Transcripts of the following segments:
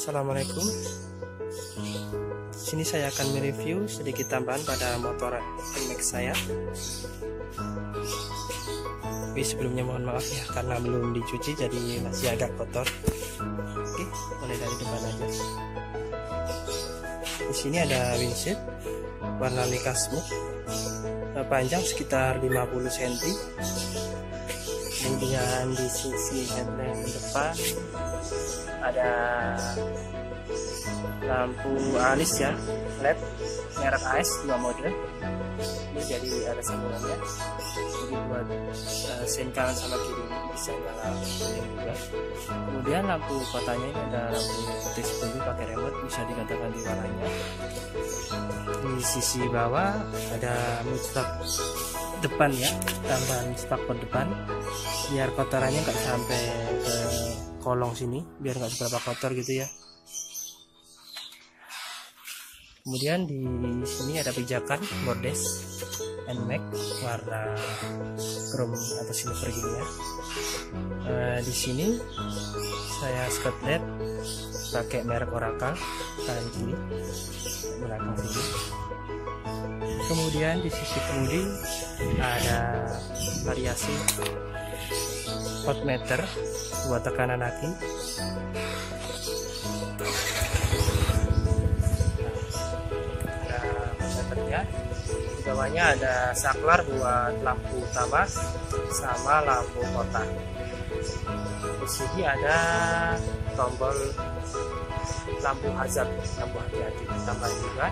Assalamualaikum. Sini saya akan mereview sedikit tambahan pada motor NMAX saya. Tapi sebelumnya mohon maaf ya karena belum dicuci jadi masih agak kotor. Oke, mulai dari depan aja. Di sini ada windshield warna mica smooth, panjang sekitar 50 cm. Kemudian di sisi headlamp depan ada lampu alis ya, LED merek AS 2 mode. Ini jadi ada sambungannya, jadi buat sen kanan sama kiri bisa nyala juga. Kemudian lampu kotanya ini ada lampu putih 10 pakai remote, bisa diganti warnanya. Di sisi bawah ada mudstop depan ya, tambahan spakbor depan biar kotorannya nggak sampai ke kolong sini, biar nggak seberapa kotor gitu ya. Kemudian di sini ada pijakan bordes NMAX warna chrome atau silver gini ya. Di sini saya skirt LED pakai merek Oracle kanan kiri belakang sini. Kemudian di sisi kemudi ada variasi voltmeter buat tekanan aki. Ada voltmeternya. Di bawahnya ada saklar buat lampu utama sama lampu kota. Di sini ada tombol lampu hazard, lampu hati-hati tambah juga.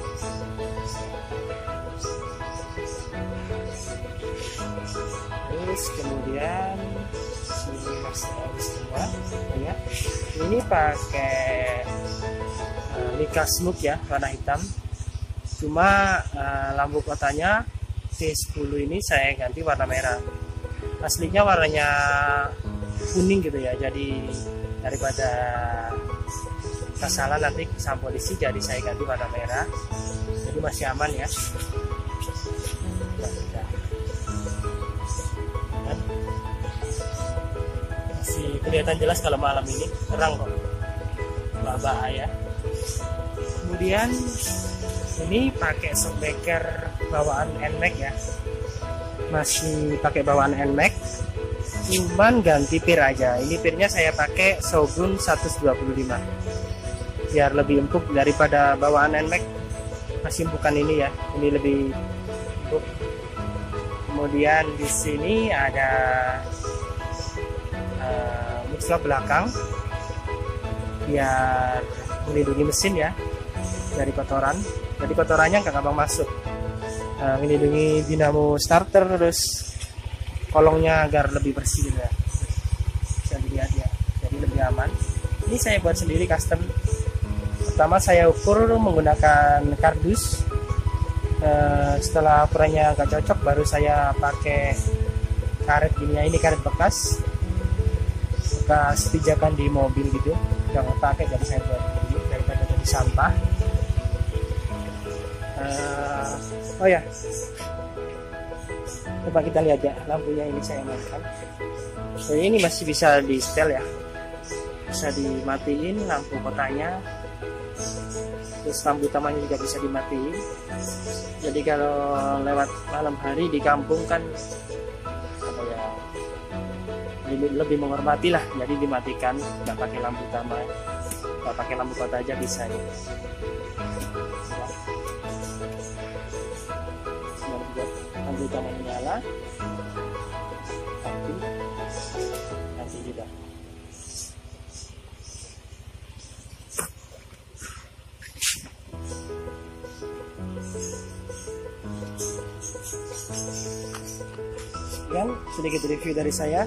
Terus kemudian sini masih ada semua ya. Ini pakai mica smooth ya, warna hitam. Cuma lampu kotanya T10 ini saya ganti warna merah. Aslinya warnanya kuning gitu ya. Jadi daripada kesalahan nanti sama polisi, jadi saya ganti warna merah. Jadi masih aman ya. Masih kelihatan jelas kalau malam ini terang kok, nggak bahaya. Kemudian ini pakai shockbreaker bawaan NMAX ya, masih pakai bawaan NMAX, cuman ganti pir aja. Ini pirnya saya pakai Shogun 125 biar lebih empuk daripada bawaan NMAX. Masih bukan ini ya, ini lebih empuk. Kemudian di sini ada mudstop belakang biar melindungi mesin ya dari kotoran. Jadi kotorannya nggak gampang masuk. Melindungi dinamo starter, terus kolongnya agar lebih bersih gitu ya. Bisa dilihat ya, jadi lebih aman. Ini saya buat sendiri custom. Pertama saya ukur menggunakan kardus. Setelah ukurannya agak cocok, baru saya pakai karet gini ya. Ini karet bekas pijakan di mobil gitu, jangan pakai, jadi saya buat ini daripada jadi sampah. Oh ya, coba kita lihat ya lampunya. Ini saya mainkan. Jadi ini masih bisa di setel ya, bisa dimatiin lampu kotanya, terus lampu utamanya juga bisa dimatiin. Jadi kalau lewat malam hari di kampung kan apa ya, lebih menghormati lah, jadi dimatikan, nggak pakai lampu utama, nggak pakai lampu kota aja bisa ya. Lampu utama nyala, nanti juga. Sekian sedikit review dari saya.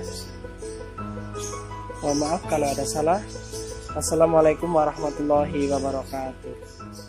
Mohon maaf kalau ada salah. Assalamualaikum warahmatullahi wabarakatuh.